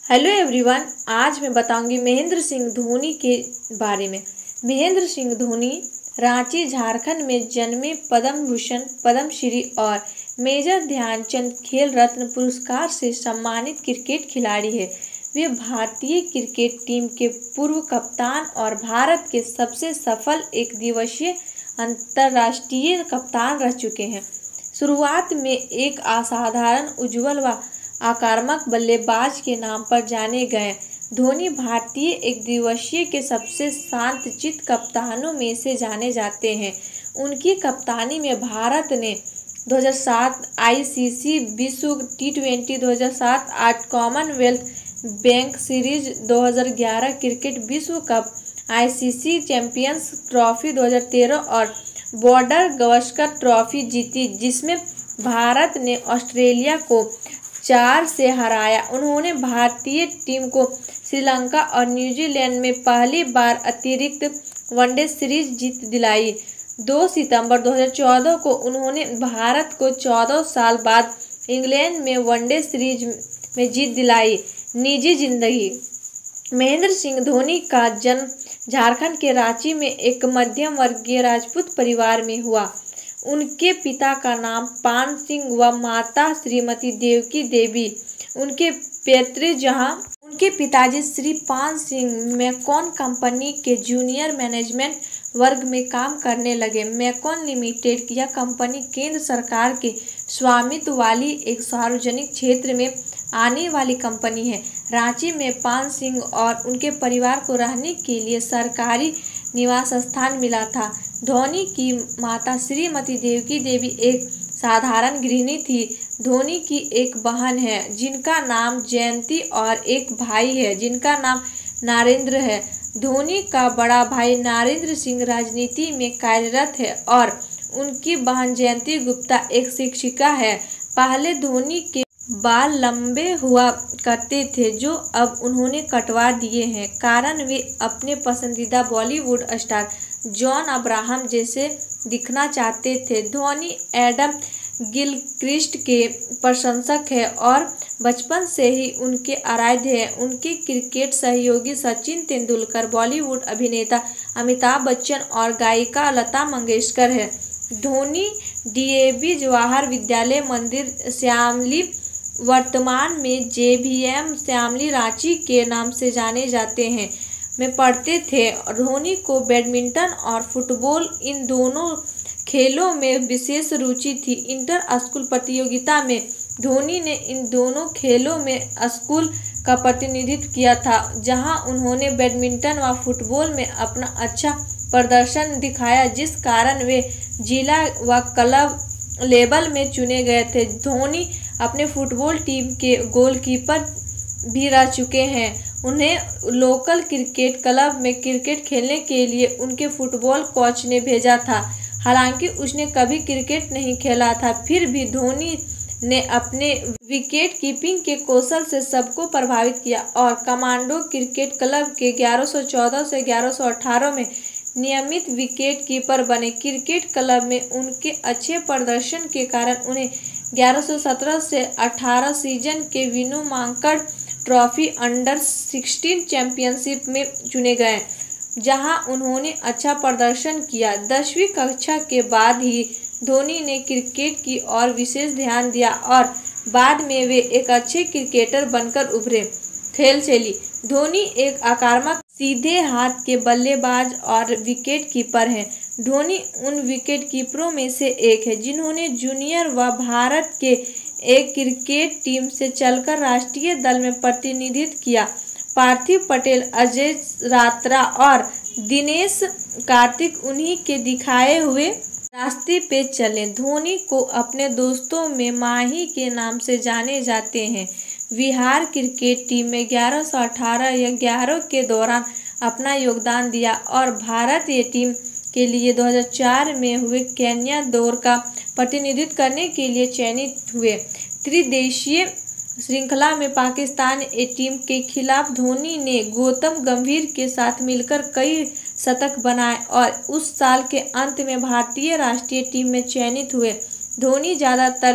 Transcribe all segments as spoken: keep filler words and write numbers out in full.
Hello everyone, आज मैं बताऊंगी महेंद्र सिंह धोनी के बारे में। महेंद्र सिंह धोनी रांची झारखंड में जन्मे पद्म भूषण, पद्म श्री और मेजर ध्यानचंद खेल रत्न पुरस्कार से सम्मानित क्रिकेट खिलाड़ी है। वे भारतीय क्रिकेट टीम के पूर्व कप्तान और भारत के सबसे सफल एक दिवसीय अंतर्राष्ट्रीय कप्तान रह चुके हैं। शुरुआत में एक असाधारण, उज्ज्वल व आक्रामक बल्लेबाज के नाम पर जाने गए, धोनी भारतीय एक दिवसीय के सबसे शांतचित्त कप्तानों में से जाने जाते हैं। उनकी कप्तानी में भारत ने दो हज़ार सात आईसीसी विश्व टी ट्वेंटी, दो हज़ार सात आठ कॉमनवेल्थ बैंक सीरीज, दो हज़ार ग्यारह क्रिकेट विश्व कप, आईसीसी चैंपियंस ट्रॉफी दो हज़ार तेरह और बॉर्डर गावस्कर ट्रॉफी जीती, जिसमें भारत ने ऑस्ट्रेलिया को चार से हराया। उन्होंने भारतीय टीम को श्रीलंका और न्यूजीलैंड में पहली बार अतिरिक्त वनडे सीरीज जीत दिलाई। दो सितंबर दो हज़ार चौदह को उन्होंने भारत को चौदह साल बाद इंग्लैंड में वनडे सीरीज में जीत दिलाई। निजी जिंदगी। महेंद्र सिंह धोनी का जन्म झारखंड के रांची में एक मध्यम वर्गीय राजपूत परिवार में हुआ। उनके पिता का नाम पान सिंह व माता श्रीमती देवकी देवी। उनके पैतृक जहां उनके पिताजी श्री पान सिंह मैकॉन कंपनी के जूनियर मैनेजमेंट वर्ग में काम करने लगे। मैकॉन लिमिटेड यह कंपनी केंद्र सरकार के स्वामित्व वाली एक सार्वजनिक क्षेत्र में आने वाली कंपनी है। रांची में पान सिंह और उनके परिवार को रहने के लिए सरकारी निवास स्थान मिला था। धोनी की माता श्रीमती देवकी देवी एक साधारण गृहिणी थी। धोनी की एक बहन है जिनका नाम जयंती और एक भाई है जिनका नाम नरेंद्र है। धोनी का बड़ा भाई नरेंद्र सिंह राजनीति में कार्यरत है और उनकी बहन जयंती गुप्ता एक शिक्षिका है। पहले धोनी के बाल लंबे हुआ करते थे जो अब उन्होंने कटवा दिए हैं, कारण वे अपने पसंदीदा बॉलीवुड स्टार जॉन अब्राहम जैसे दिखना चाहते थे। धोनी एडम गिलक्रिस्ट के प्रशंसक हैं और बचपन से ही उनके आराध्य हैं। उनके क्रिकेट सहयोगी सचिन तेंदुलकर, बॉलीवुड अभिनेता अमिताभ बच्चन और गायिका लता मंगेशकर है। धोनी डीएवी जवाहर विद्यालय मंदिर श्यामली, वर्तमान में जेवीएम श्यामली रांची के नाम से जाने जाते हैं, में पढ़ते थे। धोनी को बैडमिंटन और फुटबॉल इन दोनों खेलों में विशेष रुचि थी। इंटर स्कूल प्रतियोगिता में धोनी ने इन दोनों खेलों में स्कूल का प्रतिनिधित्व किया था, जहां उन्होंने बैडमिंटन व फुटबॉल में अपना अच्छा प्रदर्शन दिखाया, जिस कारण वे जिला व क्लब लेवल में चुने गए थे। धोनी अपने फुटबॉल टीम के गोलकीपर भी रह चुके हैं। उन्हें लोकल क्रिकेट क्लब में क्रिकेट खेलने के लिए उनके फुटबॉल कोच ने भेजा था। हालांकि उसने कभी क्रिकेट नहीं खेला था, फिर भी धोनी ने अपने विकेट कीपिंग के कौशल से सबको प्रभावित किया और कमांडो क्रिकेट क्लब के ग्यारह सौ चौदह से ग्यारह सौ अठारह में नियमित विकेट कीपर बने। क्रिकेट क्लब में उनके अच्छे प्रदर्शन के कारण उन्हें ग्यारह सौ सत्रह से अठारह सीजन के Vinoo Mankad trophy under sixteen championship में चुने गए, जहां उन्होंने अच्छा प्रदर्शन किया। दसवीं कक्षा के बाद ही धोनी ने क्रिकेट की ओर विशेष ध्यान दिया और बाद में वे एक अच्छे क्रिकेटर बनकर उभरे। खेल शैली। धोनी एक आक्रामक, सीधे हाथ के बल्लेबाज और विकेट कीपर हैं। धोनी उन विकेट कीपरों में से एक है जिन्होंने जूनियर व भारत के एक क्रिकेट टीम से चलकर राष्ट्रीय दल में प्रतिनिधित्व किया। पार्थिव पटेल, अजय रात्रा और दिनेश कार्तिक उन्हीं के दिखाए हुए रास्ते पे चले। धोनी को अपने दोस्तों में माही के नाम से जाने जाते हैं। बिहार क्रिकेट टीम में ग्यारह सौ अठारह या ग्यारह के दौरान अपना योगदान दिया और भारतीय टीम के लिए दो हज़ार चार में हुए केन्या दौरे का प्रतिनिधित्व करने के लिए चयनित हुए। त्रिदेशीय श्रृंखला में पाकिस्तान ए टीम के खिलाफ धोनी ने गौतम गंभीर के साथ मिलकर कई शतक बनाए और उस साल के अंत में भारतीय राष्ट्रीय टीम में चयनित हुए। धोनी ज़्यादातर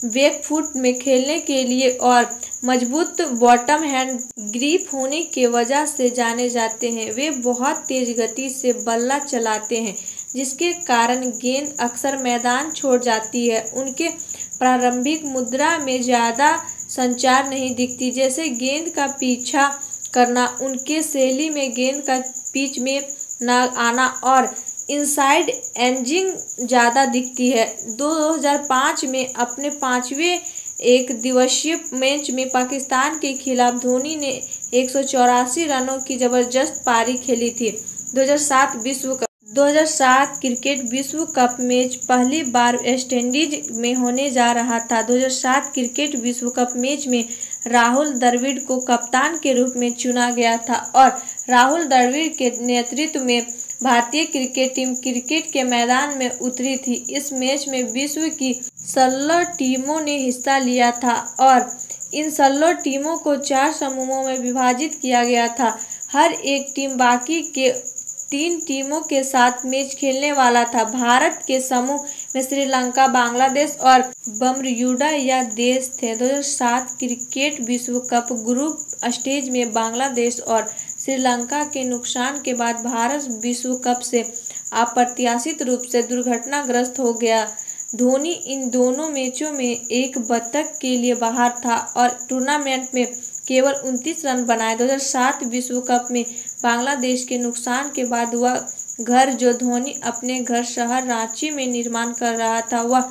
बैकफुट में खेलने के लिए और मजबूत बॉटम हैंड ग्रिप होने की वजह से जाने जाते हैं। वे बहुत तेज गति से बल्ला चलाते हैं, जिसके कारण गेंद अक्सर मैदान छोड़ जाती है। उनके प्रारंभिक मुद्रा में ज़्यादा संचार नहीं दिखती, जैसे गेंद का पीछा करना, उनके शैली में गेंद का पिच में न आना और इनसाइड एजिंग ज़्यादा दिखती है। दो हज़ार पाँच में अपने पांचवें एक दिवसीय मैच में पाकिस्तान के खिलाफ धोनी ने एक सौ चौरासी रनों की जबरदस्त पारी खेली थी। दो हज़ार सात विश्व कप दो हज़ार सात क्रिकेट विश्व कप मैच पहली बार वेस्टइंडीज में होने जा रहा था। दो हज़ार सात क्रिकेट विश्व कप मैच में राहुल द्रविड़ को कप्तान के रूप में चुना गया था और राहुल द्रविड़ के नेतृत्व में भारतीय क्रिकेट टीम क्रिकेट के मैदान में उतरी थी। इस मैच में विश्व की सोलह टीमों ने हिस्सा लिया था और इन सोलह टीमों को चार समूहों में विभाजित किया गया था। हर एक टीम बाकी के तीन टीमों के साथ मैच खेलने वाला था। भारत के समूह में श्रीलंका, बांग्लादेश और बर्म्यूडा या देश थे। दो हज़ार सात क्रिकेट विश्व कप ग्रुप स्टेज में बांग्लादेश और श्रीलंका के नुकसान के बाद भारत विश्व कप से अप्रत्याशित रूप से दुर्घटनाग्रस्त हो गया। धोनी इन दोनों मैचों में एक शतक के लिए बाहर था और टूर्नामेंट में केवल उनतीस रन बनाए। दो हज़ार सात विश्व कप में बांग्लादेश के नुकसान के बाद वह घर जो धोनी अपने घर शहर रांची में निर्माण कर रहा था, वह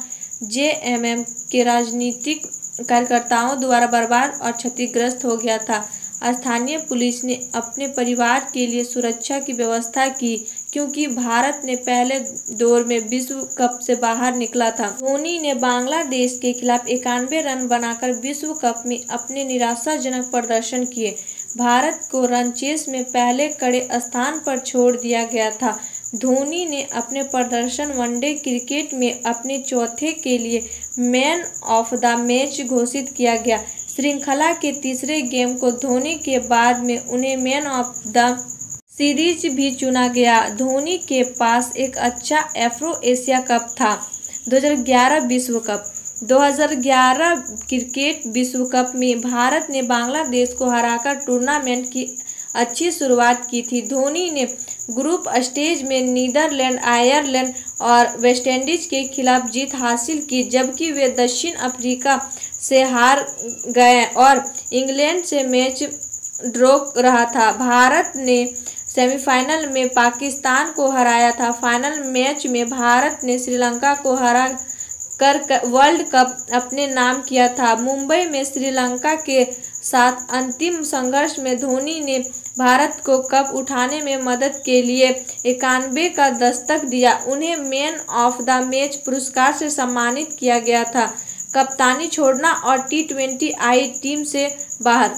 जेएमएम के राजनीतिक कार्यकर्ताओं द्वारा बर्बाद और क्षतिग्रस्त हो गया था। स्थानीय पुलिस ने अपने परिवार के लिए सुरक्षा की व्यवस्था की, क्योंकि भारत ने पहले दौर में विश्व कप से बाहर निकला था। धोनी ने बांग्लादेश के खिलाफ इक्यानवे रन बनाकर विश्व कप में अपने निराशाजनक प्रदर्शन किए। भारत को रन चेस में पहले कड़े स्थान पर छोड़ दिया गया था। धोनी ने अपने प्रदर्शन वनडे क्रिकेट में अपने चौथे के लिए मैन ऑफ द मैच घोषित किया गया। श्रृंखला के तीसरे गेम को धोनी के बाद में उन्हें मैन ऑफ द सीरीज भी चुना गया। धोनी के पास एक अच्छा एफ्रो एशिया कप था। दो हज़ार ग्यारह विश्व कप दो हज़ार ग्यारह क्रिकेट विश्व कप में भारत ने बांग्लादेश को हराकर टूर्नामेंट की अच्छी शुरुआत की थी। धोनी ने ग्रुप स्टेज में नीदरलैंड, आयरलैंड और वेस्टइंडीज के खिलाफ जीत हासिल की, जबकि वे दक्षिण अफ्रीका से हार गए और इंग्लैंड से मैच ड्रॉ रहा था। भारत ने सेमीफाइनल में पाकिस्तान को हराया था। फाइनल मैच में भारत ने श्रीलंका को हरा कर वर्ल्ड कप अपने नाम किया था। मुंबई में श्रीलंका के साथ अंतिम संघर्ष में धोनी ने भारत को कप उठाने में मदद के लिए इक्यानवे का दस्तक दिया। उन्हें मैन ऑफ द मैच पुरस्कार से सम्मानित किया गया था। कप्तानी छोड़ना और टी ट्वेंटी आई टीम से बाहर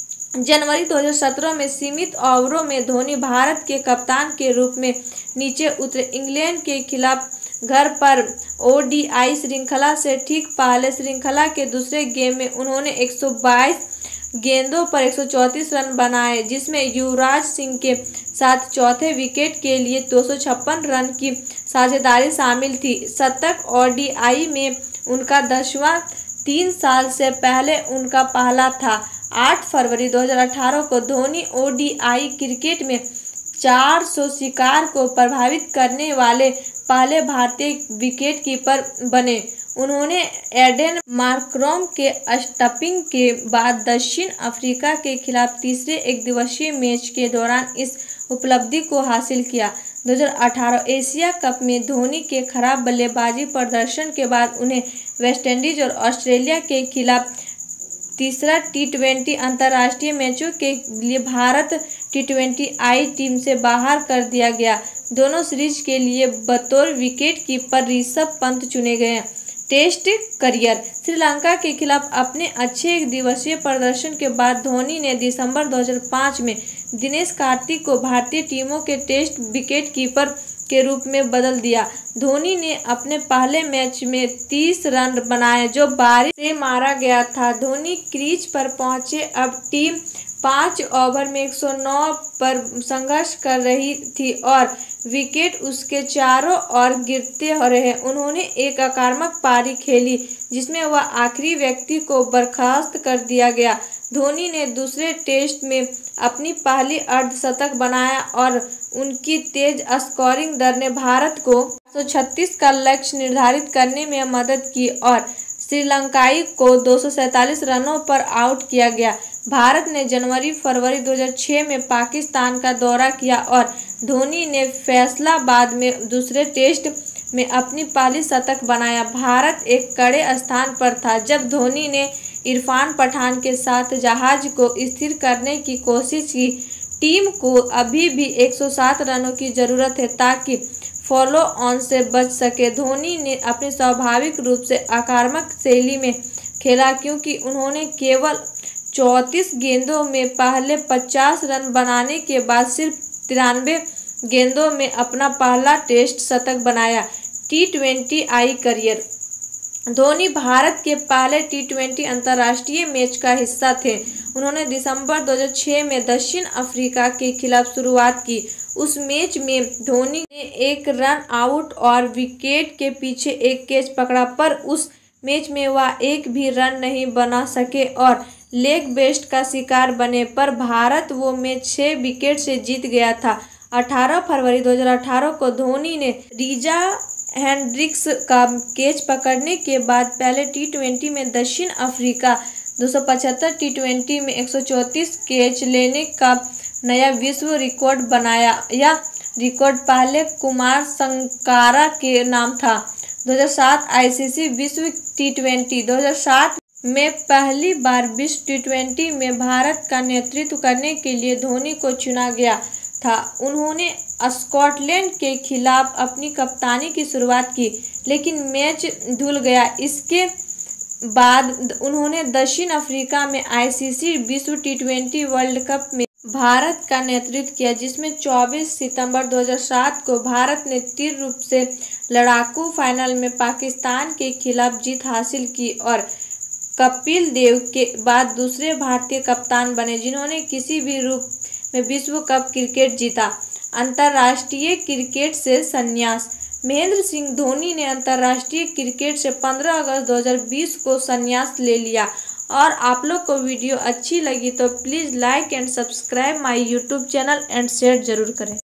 जनवरी दो हज़ार सत्रह में सीमित ओवरों में धोनी भारत के कप्तान के रूप में नीचे उतरे। इंग्लैंड के खिलाफ घर पर ओडीआई श्रृंखला से ठीक पहले श्रृंखला के दूसरे गेम में उन्होंने एक सौ बाईस गेंदों पर एक सौ चौंतीस रन बनाए, जिसमें युवराज सिंह के साथ चौथे विकेट के लिए दो सौ छप्पन रन की साझेदारी शामिल थी। शतक ओडीआई में उनका दसवां तीन साल से पहले उनका पहला था। आठ फरवरी दो हज़ार अठारह को धोनी ओडीआई क्रिकेट में चार सौ शिकार को प्रभावित करने वाले पहले भारतीय विकेटकीपर बने। उन्होंने एडेन मार्करम के स्टंपिंग के बाद दक्षिण अफ्रीका के खिलाफ तीसरे एकदिवसीय मैच के दौरान इस उपलब्धि को हासिल किया। दो हज़ार अठारह एशिया कप में धोनी के खराब बल्लेबाजी प्रदर्शन के बाद उन्हें वेस्टइंडीज और ऑस्ट्रेलिया के खिलाफ तीसरा टी ट्वेंटी अंतर्राष्ट्रीय मैचों के लिए Bharat T twenty I team से बाहर कर दिया गया। दोनों सीरीज के लिए बतौर विकेटकीपर ऋषभ पंत चुने गए। टेस्ट करियर श्रीलंका के खिलाफ अपने अच्छे एक दिवसीय प्रदर्शन के बाद धोनी ने दिसंबर दो हज़ार पाँच में दिनेश कार्तिक को भारतीय टीमों के टेस्ट विकेटकीपर के रूप में बदल दिया। धोनी ने अपने पहले मैच में तीस रन बनाए, जो बारिश से मारा गया था। धोनी क्रीज पर पहुंचे। अब टीम पाँच ओवर में एक सौ नौ पर संघर्ष कर रही थी और विकेट उसके चारों ओर गिरते रहे। उन्होंने एक आक्रामक पारी खेली जिसमें वह आखिरी व्यक्ति को बर्खास्त कर दिया गया। धोनी ने दूसरे टेस्ट में अपनी पहली अर्धशतक बनाया और उनकी तेज स्कोरिंग दर ने भारत को एक सौ छत्तीस का लक्ष्य निर्धारित करने में मदद की और श्रीलंकाई को दो सौ सैंतालीस रनों पर आउट किया गया। भारत ने जनवरी फरवरी दो हज़ार छह में पाकिस्तान का दौरा किया और धोनी ने फैसलाबाद में दूसरे टेस्ट में अपनी पहली शतक बनाया। भारत एक कड़े स्थान पर था जब धोनी ने इरफान पठान के साथ जहाज को स्थिर करने की कोशिश की। टीम को अभी भी एक सौ सात रनों की जरूरत है ताकि फॉलो ऑन से बच सके। धोनी ने अपने स्वाभाविक रूप से आक्रामक शैली में खेला क्योंकि उन्होंने केवल चौंतीस गेंदों में पहले पचास रन बनाने के बाद सिर्फ तिरानवे गेंदों में अपना पहला टेस्ट शतक बनाया। T twenty I career. Dhoni Bharat के पहले टी ट्वेंटी अंतर्राष्ट्रीय मैच का हिस्सा थे। उन्होंने दिसंबर दो हज़ार छह में दक्षिण अफ्रीका के खिलाफ शुरुआत की। उस मैच में धोनी ने एक रन आउट और विकेट के पीछे एक कैच पकड़ा, पर उस मैच में वह एक भी रन नहीं बना सके और लेग बेस्ट का शिकार बने। पर भारत वो मैच छह विकेट से जीत गया था। अठारह फरवरी दो हज़ार अठारह को धोनी ने रीजा हेंड्रिक्स का कैच पकड़ने के बाद पहले टी ट्वेंटी में दक्षिण अफ्रीका दो सौ पचहत्तर टी ट्वेंटी में एक सौ चौंतीस कैच लेने का नया विश्व रिकॉर्ड बनाया। यह रिकॉर्ड पहले कुमार संगकारा के नाम था। दो हज़ार सात आईसीसी विश्व टी ट्वेंटी दो हज़ार सात में पहली बार विश्व टी ट्वेंटी में भारत का नेतृत्व करने के लिए धोनी को चुना गया था। उन्होंने स्कॉटलैंड के खिलाफ अपनी कप्तानी की शुरुआत की लेकिन मैच धुल गया। इसके बाद उन्होंने दक्षिण अफ्रीका में आईसीसी विश्व टी ट्वेंटी वर्ल्ड कप में भारत का नेतृत्व किया जिसमें चौबीस सितंबर दो हज़ार सात को भारत ने तीव्र रूप से लड़ाकू फाइनल में पाकिस्तान के खिलाफ जीत हासिल की और कपिल देव के बाद दूसरे भारतीय कप्तान बने जिन्होंने किसी भी रूप में विश्व कप क्रिकेट जीता। अंतर्राष्ट्रीय क्रिकेट से संन्यास। महेंद्र सिंह धोनी ने अंतर्राष्ट्रीय क्रिकेट से पंद्रह अगस्त दो हज़ार बीस को संन्यास ले लिया। और आप लोग को वीडियो अच्छी लगी तो please like and subscribe my YouTube channel and share जरूर करें।